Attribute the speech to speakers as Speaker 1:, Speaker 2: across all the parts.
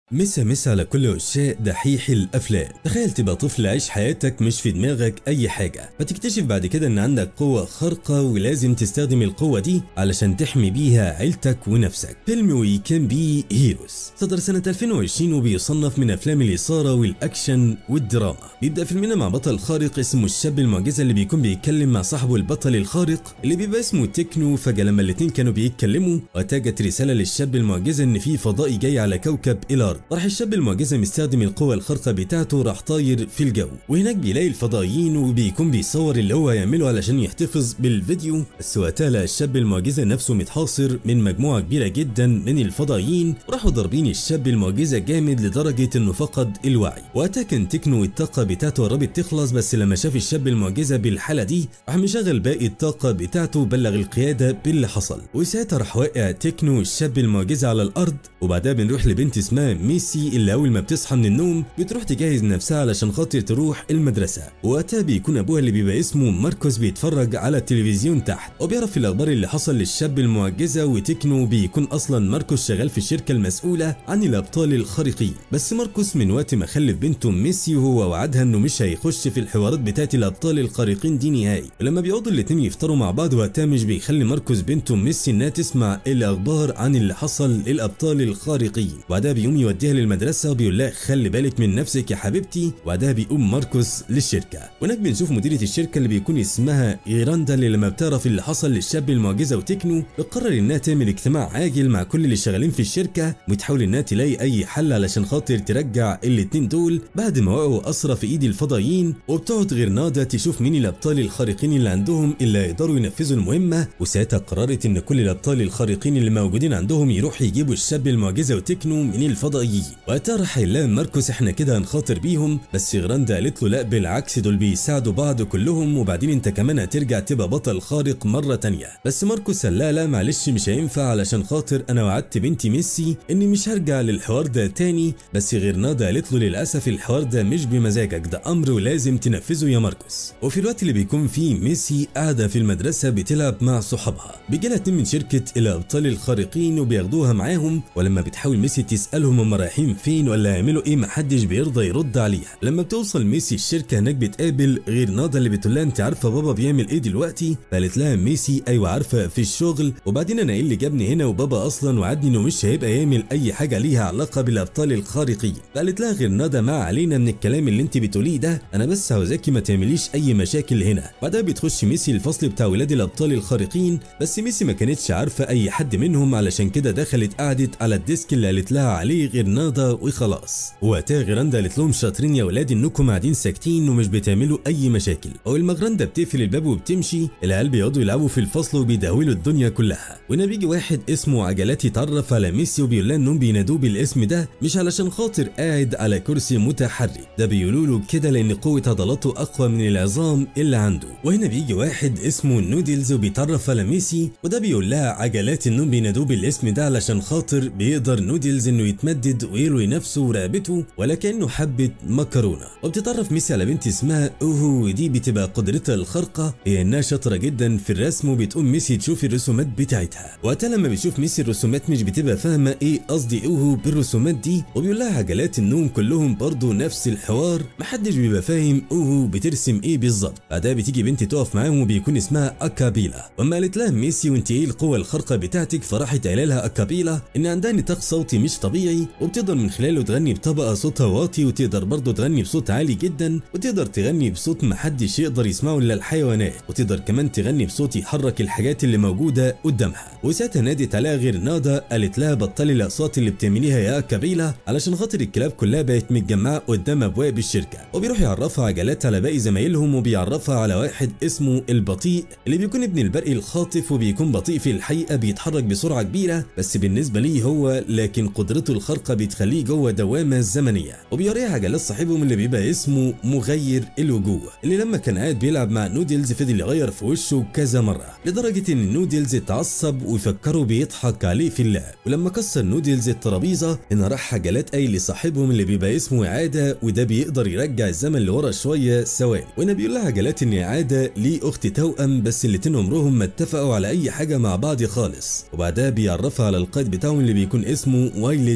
Speaker 1: مسا على كل عشاق دحيح الافلام. تخيل تبقى طفل عايش حياتك مش في دماغك اي حاجه، فتكتشف بعد كده ان عندك قوه خارقه ولازم تستخدم القوه دي علشان تحمي بيها عيلتك ونفسك. فيلم وي كان بي هيروز صدر سنه 2020 وبيصنف من افلام الاثاره والاكشن والدراما. بيبدا فيلمنا مع بطل خارق اسمه الشاب المعجزه اللي بيكون بيتكلم مع صاحبه البطل الخارق اللي بيبقى اسمه تكنو. فجاه لما الاتنين كانوا بيتكلموا واتجت رساله للشاب المعجزه ان في فضائي جاي على كوكب الارض. راح الشاب المعجزه مستخدم القوه الخارقه بتاعته، راح طاير في الجو وهناك بيلاقي الفضائيين وبيكون بيصور اللي هو هيعمله علشان يحتفظ بالفيديو. بس وقتها لقى الشاب المعجزه نفسه متحاصر من مجموعه كبيره جدا من الفضائيين، وراحوا ضاربين الشاب المعجزه جامد لدرجه انه فقد الوعي. وقتها كان تكنو الطاقه بتاعته قربت تخلص، بس لما شاف الشاب المعجزه بالحاله دي راح مشغل باقي الطاقه بتاعته وبلغ القياده باللي حصل. وساعتها راح واقع تكنو الشاب المعجزه على الارض. وبعدها بنروح لبنت اسمها ميسي اللي اول ما بتصحى من النوم بتروح تجهز نفسها علشان خاطر تروح المدرسه. وقتها بيكون ابوها اللي بيبقى اسمه ماركوس بيتفرج على التلفزيون تحت وبيعرف الاخبار اللي حصل للشاب المعجزه. وتكنو بيكون اصلا ماركوس شغال في الشركه المسؤوله عن الابطال الخارقين. بس ماركوس من وقت ما خلف بنته ميسي وهو وعدها انه مش هيخش في الحوارات بتاعت الابطال الخارقين دي نهائي. ولما بيقعدوا الاتنين يفطروا مع بعض وقتها مش بيخلي ماركوس بنته ميسي انها تسمع الاخبار عن اللي حصل للابطال الخارقين. وبعدها بيقوم يوديها للمدرسه وبيقول لها خلي بالك من نفسك يا حبيبتي. وبعدها بيقوم ماركوس للشركه. هناك بنشوف مديره الشركه اللي بيكون اسمها ايراندا اللي لما بتعرف اللي حصل للشاب المعجزه وتكنو بتقرر انها تعمل اجتماع عاجل مع كل اللي شغالين في الشركه وتحاول انها تلاقي اي حل علشان خاطر ترجع الاتنين دول بعد ما وقعوا اسرى في ايد الفضائيين. وبتقعد غيرنادا تشوف مين الابطال الخارقين اللي عندهم اللي هيقدروا ينفذوا المهمه. وساعتها قررت ان كل الابطال الخارقين اللي موجودين عندهم يروحوا يجيبوا الشاب المعجزه وتكنو من الفضائيين. وقتها راح يلاقي ماركوس احنا كده هنخاطر بيهم، بس غراندا قالت له لا بالعكس دول بيساعدوا بعض كلهم، وبعدين انت كمان هترجع تبقى بطل خارق مره تانيه. بس ماركوس قال لا معلش مش هينفع علشان خاطر انا وعدت بنتي ميسي اني مش هرجع للحوار ده تاني. بس غراندا قالت له للاسف الحوار ده مش بمزاجك، ده امر ولازم تنفذه يا ماركوس. وفي الوقت اللي بيكون فيه ميسي قاعده في المدرسه بتلعب مع صحابها بيجي لها اتنين من شركه الابطال الخارقين وبياخدوها معاهم. ولما بتحاول ميسي تسالهم هم رايحين فين ولا يعملوا ايه محدش بيرضى يرد عليها. لما بتوصل ميسي الشركه هناك بتقابل غيرنادا اللي بتقول لها انت عارفه بابا بيعمل ايه دلوقتي؟ قالت لها ميسي ايوه عارفه في الشغل، وبعدين انا ايه اللي جابني هنا وبابا اصلا وعدني انه مش هيبقى يعمل اي حاجه ليها علاقه بالابطال الخارقين. قالت لها غيرنادا ما علينا من الكلام اللي انت بتقوليه ده، انا بس عاوزاكي ما تعمليش اي مشاكل هنا. بعدها بتخش ميسي الفصل بتاع ولاد الابطال الخارقين، بس ميسي ما كانتش عارفه اي حد منهم علشان كده دخلت قعدت على الديسك اللي قالت لها عليه غيرنادا وخلاص. وقتها غيراندا قالت لهم شاطرين يا ولاد انكم قاعدين ساكتين ومش بتعملوا اي مشاكل. اول ما غيراندا بتقفل الباب وبتمشي العيال بيقعدوا يلعبوا في الفصل وبيدهولوا الدنيا كلها. وهنا بيجي واحد اسمه عجلات يتعرف على ميسي وبيقول لها انهم بينادوه بالاسم ده مش علشان خاطر قاعد على كرسي متحرك، ده بيقولوا له كده لان قوه عضلاته اقوى من العظام اللي عنده. وهنا بيجي واحد اسمه نودلز وبيتعرف على ميسي وده بيقول لها عجلات انهم بينادوه بالاسم ده علشان خاطر بيقدر نودلز انه يتمدد ويروي نفسه ورقبته ولا كانه حبه مكرونه. وبتتعرف ميسي على بنت اسمها اوهو ودي بتبقى قدرتها الخارقه هي انها شاطره جدا في الرسم، وبتقوم ميسي تشوف الرسومات بتاعتها. وقتها لما بتشوف ميسي الرسومات مش بتبقى فاهمه ايه قصدي اوهو بالرسومات دي، وبيقول لها عجلات النوم كلهم برضه نفس الحوار محدش بيبقى فاهم اوهو بترسم ايه بالظبط. بعدها بتيجي بنت تقف معاهم وبيكون اسمها اكابيلا. واما قالت لها ميسي وانت ايه القوه الخارقه بتاعتك، فراحت قايله لها اكابيلا ان عندها نطاق صوتي مش طبيعي وبتقدر من خلاله تغني بطبقه صوتها واطي، وتقدر برضه تغني بصوت عالي جدا، وتقدر تغني بصوت محدش يقدر يسمعه الا الحيوانات، وتقدر كمان تغني بصوت يحرك الحاجات اللي موجوده قدامها. وساعتها نادت عليها غيرنادا قالت لها بطلي الاصوات اللي بتعمليها يا كابيلا علشان خاطر الكلاب كلها بقت متجمعه قدام ابواب الشركه. وبيروح يعرفها عجلات على باقي زمايلهم وبيعرفها على واحد اسمه البطيء اللي بيكون ابن البرق الخاطف وبيكون بطيء في الحقيقه بيتحرك بسرعه كبيره بس بالنسبه ليه هو، لكن قدرته الخارقه بتخليه جوه دوامه زمنيه. وبيوريها عجلات صاحبهم اللي بيبقى اسمه مغير الوجوه اللي لما كان قاعد بيلعب مع نودلز فضل يغير في وشه كذا مره لدرجه ان نودلز اتعصب ويفكروا بيضحك عليه في اللعب. ولما كسر نودلز الترابيزه ان راح عجلات قايل لصاحبهم اللي بيبقى اسمه اعاده وده بيقدر يرجع الزمن لورا شويه ثواني. وهنا بيقول لها عجلات ان اعاده ليه اخت توأم بس الاتنين عمرهم ما اتفقوا على اي حاجه مع بعض خالص. وبعدها بيعرفها على القائد بتاعهم اللي بيكون اسمه وايلد كارت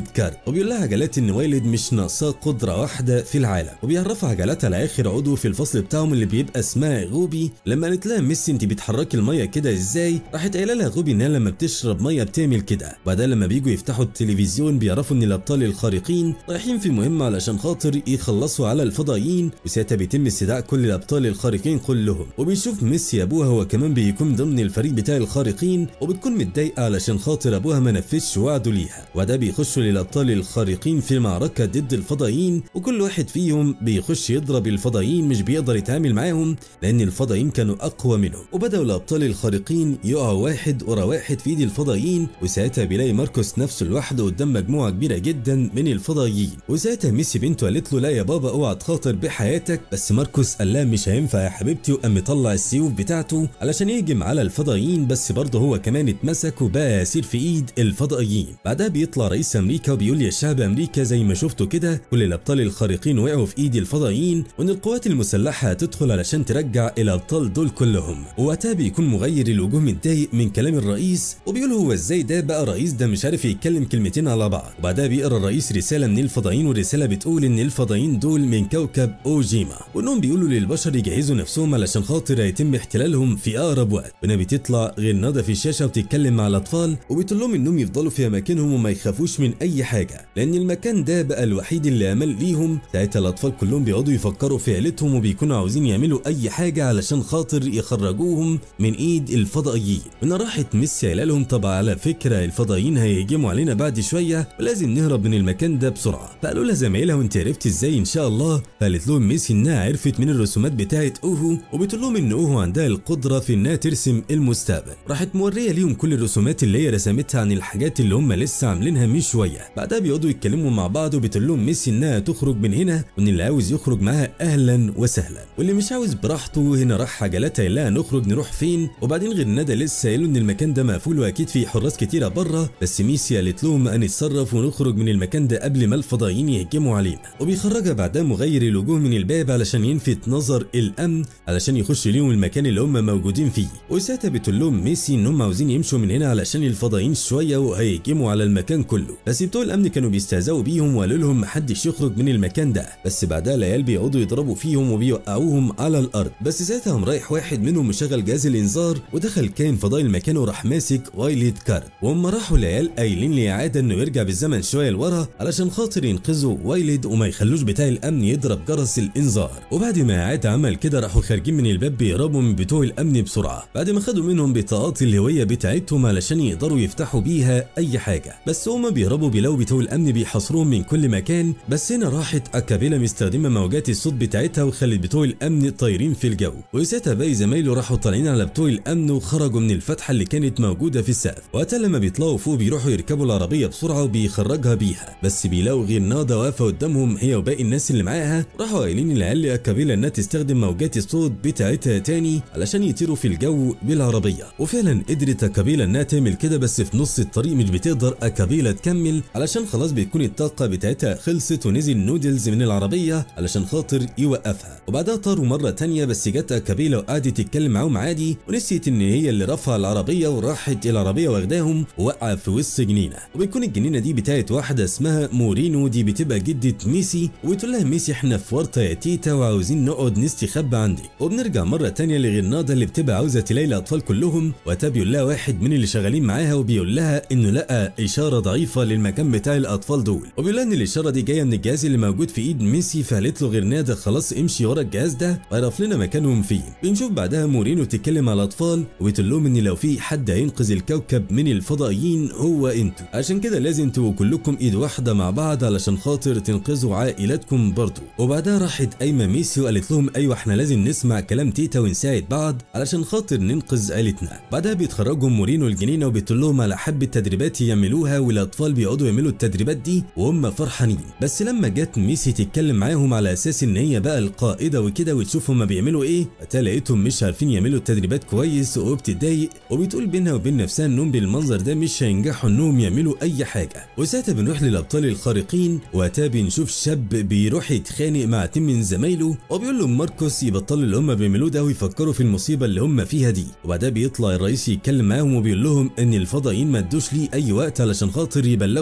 Speaker 1: وبيقول لها عجلات ان وايلد مش ناقصاه قدره واحده في العالم، وبيعرفها عجلات على اخر عضو في الفصل بتاعهم اللي بيبقى اسمها غوبي. لما قالت لها ميسي انت بتحركي الميه كده ازاي، راحت قايله لها غوبي انها لما بتشرب ميه بتعمل كده. بعدها لما بيجوا يفتحوا التلفزيون بيعرفوا ان الابطال الخارقين رايحين في مهمه علشان خاطر يخلصوا على الفضائيين، وساعتها بيتم استدعاء كل الابطال الخارقين كلهم. وبيشوف ميسي ابوها هو كمان بيكون ضمن الفريق بتاع الخارقين، وبتكون متضايقه علشان خاطر ابوها ما نفذش وعده ليها. وبعدها بيخشوا للابطال الخارقين في معركه ضد الفضائيين، وكل واحد فيهم بيخش يضرب الفضائيين، مش بيقدر يتعامل معاهم لان الفضائيين كانوا اقوى منهم. وبداوا الابطال الخارقين يقعوا واحد ورا واحد في ايد الفضائيين، وساعتها بيلاقي ماركوس نفسه لوحده قدام مجموعه كبيره جدا من الفضائيين. وساعتها ميسي بنته قالت له لا يا بابا اوعى تخاطر بحياتك، بس ماركوس قال لها مش هينفع يا حبيبتي، وقام مطلع السيوف بتاعته علشان يهجم على الفضائيين، بس برضه هو كمان اتمسك وبقى يسير في ايد الفضائيين. بعدها بيطلع رئيس امريكا وبيقول يا شعب امريكا زي ما شفتوا كده كل الابطال الخارقين وقعوا في ايد الفضائيين، وان القوات المسلحه هتدخل علشان ترجع الابطال دول كلهم. ووقتها بيكون مغير الوجوه متضايق من كلام الرئيس، وبيقول هو ازاي ده بقى رئيس ده مش عارف يتكلم كلمتين على بعض. وبعدها بيقرا الرئيس رساله من الفضائيين، والرساله بتقول ان الفضائيين دول من كوكب اوجيما، وانهم بيقولوا للبشر يجهزوا نفسهم علشان خاطر هيتم احتلالهم في اقرب وقت. وهنا بتطلع غناده في الشاشه وبتتكلم مع الاطفال، وبتقول لهم انهم يفضلوا في اماكنهم وما يخافوش من اي حاجه، لان المكان ده بقى الوحيد اللي امل ليهم. ساعتها الاطفال كلهم بيقعدوا يفكروا في عيلتهم، وبيكونوا عاوزين يعملوا اي حاجه علشان خاطر يخرجوهم من ايد الفضائيين. هنا راحت ميسي قايله لهم طب على فكره الفضائيين هيهجموا علينا بعد شويه ولازم نهرب من المكان ده بسرعه. فقالوا لها زمايلها وانت عرفتي ازاي ان شاء الله؟ فقالت لهم ميسي انها عرفت من الرسومات بتاعه اوهو، وبتقول لهم ان اوهو عندها القدره في انها ترسم المستقبل. راحت موريه ليهم كل الرسومات اللي هي رسمتها عن الحاجات اللي هم لسه عاملينها من شويه. بعدها بيقعدوا يتكلموا مع بعض، وبتقول لهم ميسي انها تخرج من هنا، وان اللي عاوز يخرج معاها اهلا وسهلا، واللي مش عاوز براحته. هنا راح عجلتها قال لها نخرج نروح فين؟ وبعدين غناده لسه قالوا ان المكان ده مقفول واكيد في حراس كتيره بره، بس ميسي قالت لهم هنتصرف ونخرج من المكان ده قبل ما الفضائيين يهجموا علينا. وبيخرجها بعدها مغير الوجوه من الباب علشان يلفت نظر الامن علشان يخش ليهم المكان اللي هم موجودين فيه. وساعتها بتقول لهم ميسي ان هم عاوزين يمشوا من هنا علشان الفضائيين شويه وهيهجموا على المكان كله، بس بتوع الامن كانوا بيستهزئوا بيهم وقالوا لهم محدش يخرج من المكان ده. بس بعدها العيال بيقعدوا يضربوا فيهم وبيوقعوهم على الارض. بس ساعتها قام رايح واحد منهم مشغل جهاز الانذار، ودخل كائن فضائي المكان وراح ماسك وايلد كارد. وهم راحوا العيال قايلين لاعاده انه يرجع بالزمن شويه لورا علشان خاطر ينقذوا وايلد وما يخلوش بتاع الامن يضرب جرس الانذار. وبعد ما اعاده عمل كده راحوا خارجين من الباب بيهربوا من بتوع الامن بسرعه، بعد ما خدوا منهم بطاقات الهويه بتاعتهم علشان يقدروا يفتحوا بيها اي حاجه. بس هما بيهربوا بيلاقوا بتوع الامن بيحاصروهم من كل مكان. بس هنا راحت اكابيلا مستخدمه موجات الصوت بتاعتها وخلت بتوع الامن طايرين في الجو. وساعتها باقي زمايله راحوا طالعين على بتوع الامن وخرجوا من الفتحه اللي كانت موجوده في السقف. وقتها لما بيطلعوا فوق بيروحوا يركبوا العربيه بسرعه وبيخرجها بيها، بس بيلاقوا غناده واقفه قدامهم هي وباقي الناس اللي معاها. راحوا قايلين للعيال اكابيلا انها تستخدم موجات الصوت بتاعتها تاني علشان يطيروا في الجو بالعربيه. وفعلا قدرت اكابيلا انها تعمل كده، بس في نص الطريق مش بتقدر اكابيلا تكمل علشان خلاص بتكون الطاقه بتاعتها خلصت، ونزل نودلز من العربيه علشان خاطر يوقفها. وبعدها طاروا مره تانيه، بس جت اكابيلا وقعدت تتكلم معاهم عادي، ونسيت ان هي اللي رفع العربيه، وراحت العربيه واخداهم ووقع في وسط جنينه. وبتكون الجنينه دي بتاعت واحده اسمها مورينو، دي بتبقى جده ميسي، وبتقول لها ميسي احنا في ورطه يا تيتا وعاوزين نقعد نستخبى عندك. وبنرجع مره تانيه لغناده اللي بتبقى عاوزه تلاقي الاطفال كلهم، وقتها بيقول لها واحد من اللي شغالين معاها وبيقول لها انه لقى اشاره ضعيفه للمكان بتاع الاطفال دول، وبيقول لها ان الاشاره دي جايه من الجهاز اللي موجود في ايد ميسي. فقالت له غناده خلاص امشي ورا الجهاز ده واعرف لنا مكانهم فين. بنشوف بعدها مورينو تتكلم على الاطفال وبتقول لهم ان لو في حد هينقذ الكوكب من الفضائيين هو انتوا، عشان كده لازم تبقوا كلكم ايد واحده مع بعض علشان خاطر تنقذوا عائلاتكم برضو. وبعدها راحت قايمه ميسي وقالت لهم ايوه احنا لازم نسمع كلام تيتا ونساعد بعض علشان خاطر ننقذ عائلتنا. بعدها بيتخرجوا مورينو الجنينه وبتقول لهم على حبه تدريبات يعملوها، والاطفال بيقعدوا يعملوا التدريبات دي وهم فرحانين. بس لما جت ميسي تتكلم معاهم على اساس ان هي بقى القائده وكده وتشوف هما بيعملوا ايه، لقيتهم مش عارفين يعملوا التدريبات كويس، وبتتضايق وبتقول بينها وبين نفسها انهم بالمنظر ده مش هينجحوا انهم يعملوا اي حاجه. وساعتها بنروح للابطال الخارقين، وقتها بنشوف شاب بيروح يتخانق مع اتنين من زمايله، وبيقول لهم ماركوس يبطلوا اللي هم بيعملوه ده ويفكروا في المصيبه اللي هم فيها دي. وبعدها بيطلع الرئيس يتكلم معاهم وبيقول لهم ان الفضائيين ما ادوش ليه اي وقت علشان خاطر يبلغهم بالرساله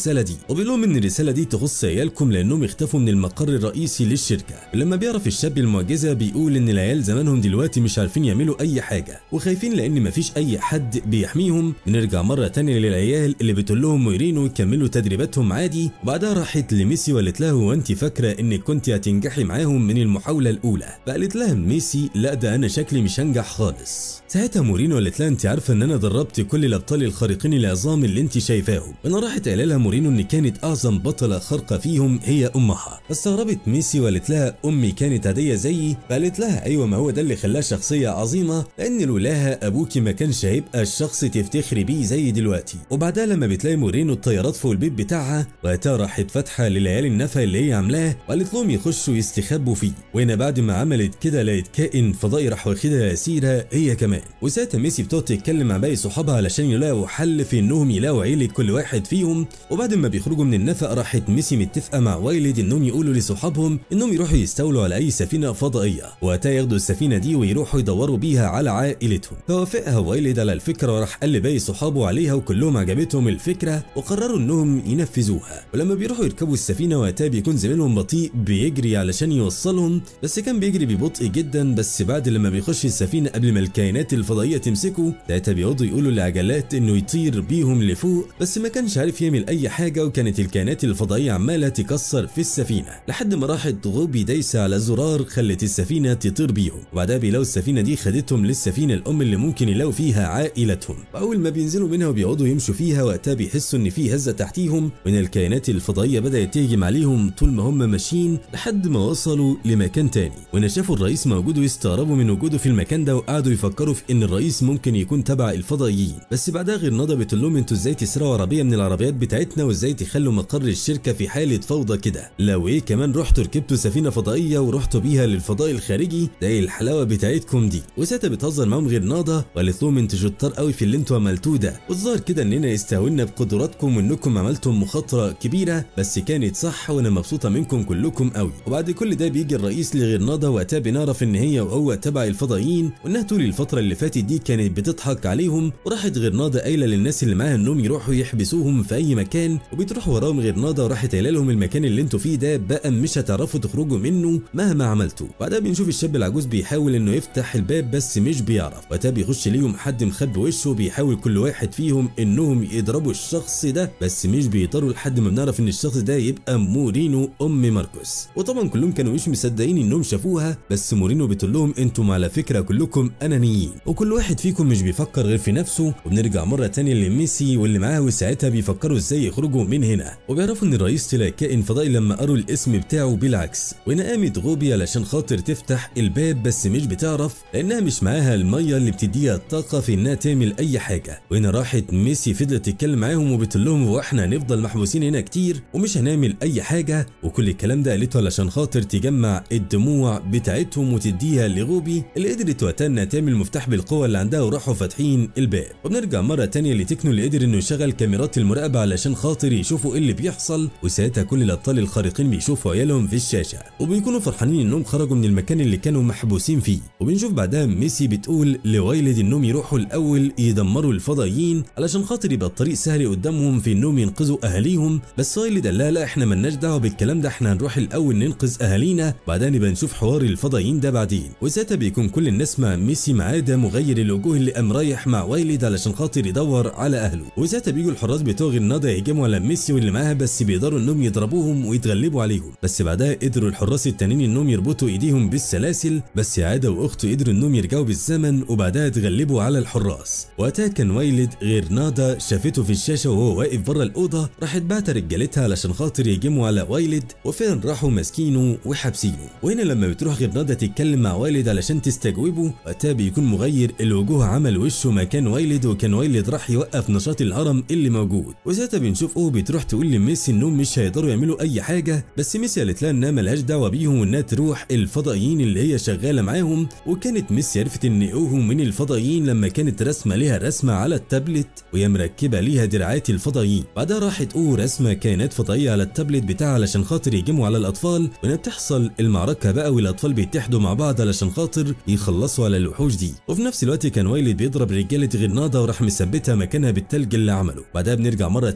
Speaker 1: الرساله دي، وبيقول لهم ان الرساله دي تخص عيالكم لانهم اختفوا من المقر الرئيسي للشركه. ولما بيعرف الشاب المعجزه بيقول ان العيال زمانهم دلوقتي مش عارفين يعملوا اي حاجه وخايفين لان مفيش اي حد بيحميهم. بنرجع مره تانية للعيال اللي بتقول لهم مورينو يكملوا تدريباتهم عادي، وبعدها راحت لميسي وقالت له هو انت فاكره انك كنت هتنجحي معاهم من المحاوله الاولى؟ فقالت لها ميسي لا ده انا شكلي مش هنجح خالص. ساعتها مورينو قالت لها انت عارفه ان انا دربت كل الابطال الخارقين العظام اللي انت شايفاهم. وانا راحت قايله لها مورينو ان كانت اعظم بطله خارقه فيهم هي امها. فاستغربت ميسي وقالت لها امي كانت عاديه زيي؟ فقالت لها ايوه ما هو ده اللي خلاها شخصيه عظيمه، لان لولاها ابوكي ما كانش هيبقى الشخص تفتخري بيه زي دلوقتي. وبعدها لما بتلاقي مورينو الطيارات فوق البيت بتاعها وقتها راحت فاتحه للعيال النفق اللي هي عاملاه وقالت لهم يخشوا يستخبوا فيه. وهنا بعد ما عملت كده لقيت كائن فضائي راح واخدها اسيره هي كمان. وساعتها ميسي بتقعد تتكلم مع باقي صحابها علشان يلاقوا حل في انهم يلاقوا عيله كل واحد فيهم. وبعد ما بيخرجوا من النفق راحت ميسي متفقه مع وايلد انهم يقولوا لصحابهم انهم يروحوا يستولوا على اي سفينه فضائيه، وقتها ياخدوا السفينه دي ويروحوا يدوروا بيها على عائلتهم. فوافقها وايلد على الفكره وراح قال لباقي صحابه عليها وكلهم عجبتهم الفكره وقرروا انهم ينفذوها. ولما بيروحوا يركبوا السفينه وقتها بيكون زميلهم بطيء بيجري علشان يوصلهم، بس كان بيجري ببطء جدا. بس بعد لما بيخش السفينه قبل ما الكائنات الفضائيه تمسكه ساعتها بيقعدوا يقولوا لعجلات انه يطير بيهم لفوق، بس ما كانش عارف يعمل اي حاجه. وكانت الكائنات الفضائيه عماله تكسر في السفينه لحد ما راحت غوبي دايسه على زرار خلت السفينه تطير بيهم. وبعدها بيلاقوا السفينه دي خدتهم للسفينه الام اللي ممكن يلاقوا فيها عائلتهم. واول ما بينزلوا منها وبيقعدوا يمشوا فيها وقتها بيحسوا ان في هزه تحتيهم وان الكائنات الفضائيه بدات تهجم عليهم طول ما هم ماشيين لحد ما وصلوا لمكان تاني. وهنا شافوا الرئيس موجود ويستغربوا من وجوده في المكان ده وقعدوا يفكروا في ان الرئيس ممكن يكون تبع الفضائيين. بس بعدها غرناطة بتقول لهم انتوا ازاي تسرقوا عربيه من العربيات بتاعتنا وازاي تخلوا مقر الشركه في حاله فوضى كده؟ لو ايه كمان رحتوا ركبتوا سفينه فضائيه ورحتوا بيها للفضاء الخارجي؟ ده ايه الحلاوه بتاعتكم دي؟ وساعتها بتهزر معاهم غرناطة وقالت لهم انتوا شطار قوي في اللي انتوا عملتوه ده، والظاهر كده اننا استهونا بقدراتكم وانكم عملتم مخاطره كبيره بس كانت صح وانا مبسوطه منكم كلكم قوي. وبعد كل ده بيجي الرئيس لغرناطة وقتها بنعرف ان هي وهو تبع الفضائيين وانها طول الفتره اللي فاتت دي كانت بتضحك عليهم. وراحت غرناطة قايله للناس اللي معاها انهم يروحوا يحبسوهم في اي مكان، وبتروح وراهم غرناطة وراحت قايله لهم المكان اللي انتوا فيه ده بقى مش هتعرفوا تخرجوا منه مهما عملتوا. بعدها بنشوف الشاب العجوز بيحاول انه يفتح الباب بس مش بيعرف. وقتها بيخش ليهم حد مخبي وشه بيحاول كل واحد فيهم انهم يضربوا الشخص ده بس مش بيقدروا لحد ما بنعرف ان الشخص ده يبقى مورينو ام ماركوس. وطبعا كلهم كانوا مش مصدقين انهم شافوها، بس مورينو بتقول لهم انتم على فكره كلكم انانيين وكل واحد فيكم مش بيفكر غير في نفسه. وبنرجع مره تانية لميسي واللي معاه وساعتها بيفكروا ازاي يخرجوا من هنا، وبيعرفوا ان الرئيس طلع كائن فضائي لما قروا الاسم بتاعه بالعكس. وهنا قامت غوبي علشان خاطر تفتح الباب بس مش بتعرف لانها مش معاها الميه اللي بتديها الطاقه في انها تعمل اي حاجه. وهنا راحت ميسي فضلت تتكلم معاهم وبتقول لهم هو احنا هنفضل محبوسين هنا كتير ومش هنعمل اي حاجه؟ وكل الكلام ده قالته علشان خاطر تجمع الدموع بتاعتهم وتديها لغوبي اللي قدرت وقتها انها تعمل مفتاح بالقوه اللي عندها وراحوا فاتحين الباب. وبنرجع مره تانية لتكنو اللي قدر انه يشغل كاميرات المراقبه علشان خاطر يشوفوا ايه اللي بيحصل. وساعتها كل الابطال الخارقين بيشوفوا عيالهم في الشاشه وبيكونوا فرحانين انهم خرجوا من المكان اللي كانوا محبوسين فيه. وبنشوف بعدها ميسي بتقول لوايلد انهم يروحوا الاول يدمروا الفضائيين علشان خاطر يبقى الطريق سهل قدامهم في انهم ينقذوا اهاليهم. بس وايلد قال لها لا احنا مالناش دعوه بالكلام ده، احنا هنروح الاول ننقذ اهالينا بعدين نبقى نشوف حوار الفضائيين ده بعدين. وساعتها بيكون كل الناس مع ميسي ما عدا مغير الوجوه اللي قام رايح مع وايلد علشان خاطر يدور على اهله. وساعتها بيجوا الحراس بتوع غرناطة يهجموا على ميسي واللي معاها بس بيقدروا انهم يضربوهم ويتغلبوا عليهم. بس بعدها قدروا الحراس التانيين انهم يربطوا ايديهم بالسلاسل، بس عاده واخته قدروا انهم يرجعوا بالزمن وبعدها اتغلبوا على الحراس. وقتها كان وايلد غرناطة شافته في الشاشه وهو واقف بره الاوضه، راحت بعت رجالتها علشان خاطر يهجموا على وايلد وفعلا راحوا ماسكينه وحابسينه. وهنا لما بتروح غرناطة تتكلم مع وايلد علشان تستجوبه وقتها بيكون مغير الوجوه عمل وشه مكان وايلد وكان وايلد راح يوقف نشاط الهرم اللي موجود. وساعتها بنشوف بتروح تقول لميسي انهم مش هيقدروا يعملوا اي حاجه، بس ميسي قالت لها انها ملهاش دعوه بيهم وانها تروح الفضائيين اللي هي شغاله معاهم. وكانت ميسي عرفت ان من الفضائيين لما كانت رسمه ليها رسمه على التابلت وهي مركبه ليها دراعات الفضائيين. بعدها راحت رسمه كائنات فضائيه على التابلت بتاعها علشان خاطر يهجموا على الاطفال. وهنا بتحصل المعركه بقى والاطفال بيتحدوا مع بعض علشان خاطر يخلصوا على الوحوش دي. وفي نفس الوقت كان وايلد بيضرب رجاله غرناطة وراح مثبتها مكانها بالتلج اللي عمله. بعدها بنرجع مره ثانيه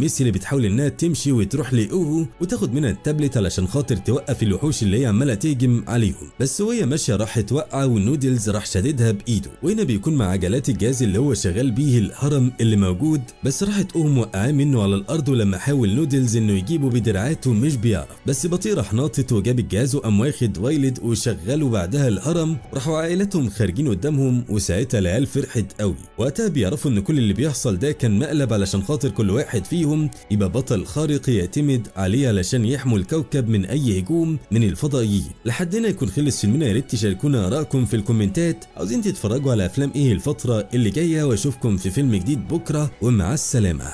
Speaker 1: ميسي اللي بتحاول انها تمشي وتروح لاوهو وتاخد منها التابلت علشان خاطر توقف الوحوش اللي هي عماله تهجم عليهم، بس وهي ماشيه راحت واقعه والنودلز راح شاددها بايده، وهنا بيكون مع عجلات الجهاز اللي هو شغال بيه الهرم اللي موجود، بس راحت اوهو موقعاه منه على الارض، ولما حاول نودلز انه يجيبه بدراعاته مش بيعرف، بس بطيء راح ناطط وجاب الجهاز وقام واخد وايلد وشغله بعدها الهرم، راحوا عائلتهم خارجين قدامهم، وساعتها العيال فرحت قوي، وقتها بيعرفوا ان كل اللي بيحصل ده كان مقلب علشان خاطر كل واحد فيهم يبقى بطل خارق يعتمد عليه علشان يحموا الكوكب من اي هجوم من الفضائيين. لحد هنا يكون خلص فيلمنا، يا ريت تشاركونا ارائكم في الكومنتات، عاوزين تتفرجوا على افلام ايه الفتره اللي جايه، واشوفكم في فيلم جديد بكره، ومع السلامه.